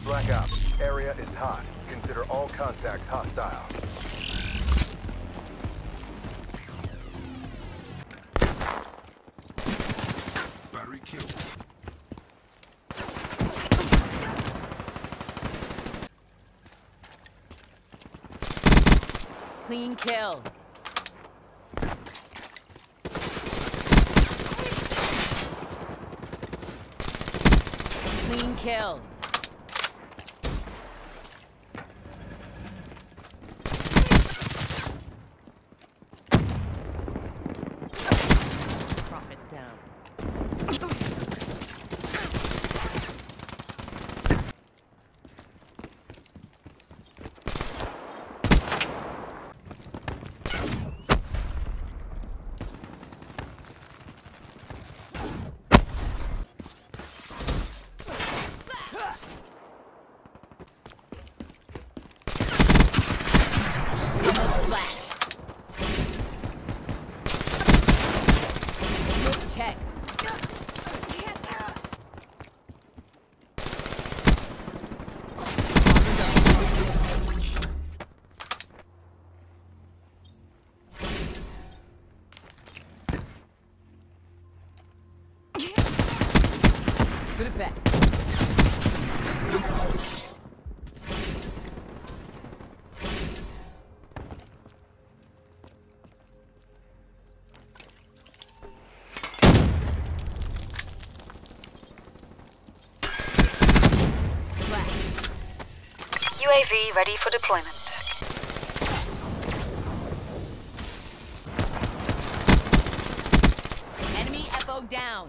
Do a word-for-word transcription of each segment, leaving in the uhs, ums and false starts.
Black Ops, area is hot. Consider all contacts hostile. Battery killed. Clean kill. Clean kill. Profit down. Checked. Good effect. U A V ready for deployment. Enemy F O down.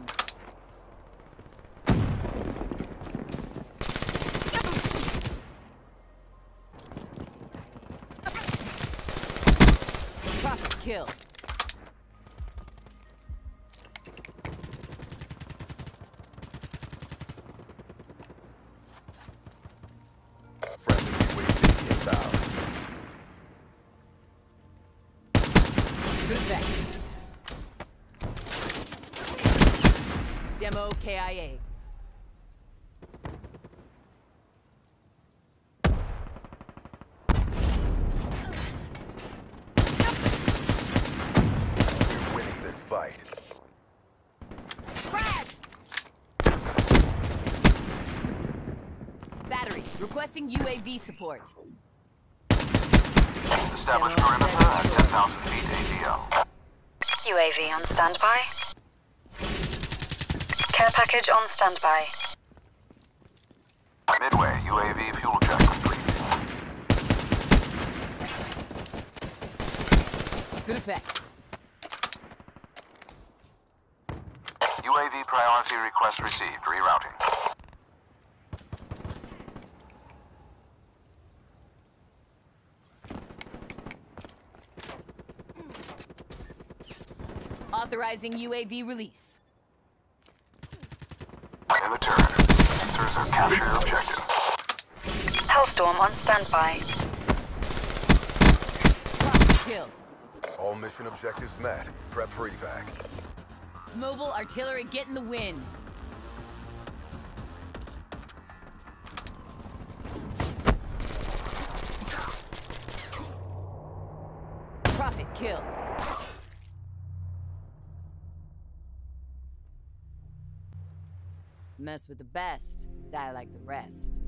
Profit kill. Friendly U A V inbound. Good effect. Demo K I A. We're winning this fight. Crash! Battery, requesting U A V support. Establish perimeter at ten thousand feet A D L. U A V on standby. Care package on standby. Midway, U A V fuel check complete. Good effect. U A V priority request received. Rerouting. Authorizing U A V release. In return, sensors have captured objective. Hellstorm on standby. Profit kill. All mission objectives met. Prep for evac. Mobile artillery getting the win. Profit kill. Mess with the best, die like the rest.